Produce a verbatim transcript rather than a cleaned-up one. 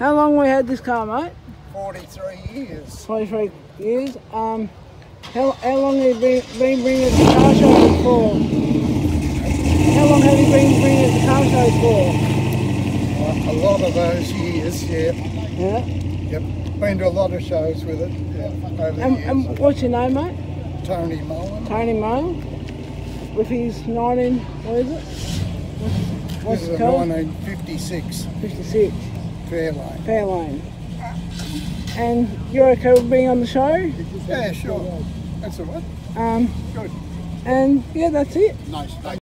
How long we had this car, mate? forty-three years. twenty-three years. Um, how, how long have you been, been bringing it to car shows for? How long have you been bringing it to car shows for? Uh, a lot of those years, yeah. Yeah. Yep. Been to a lot of shows with it, yeah, over the And, years. and what's your name, mate? Tony Mullen. Tony Moe. With his nineteen, what is it? What's, what's This it is a called? nineteen fifty-six fifty-six. Fairlane. Fairlane. And you're okay with being on the show? Yeah, sure. That's all right. Um, Good. and yeah, that's it. Nice.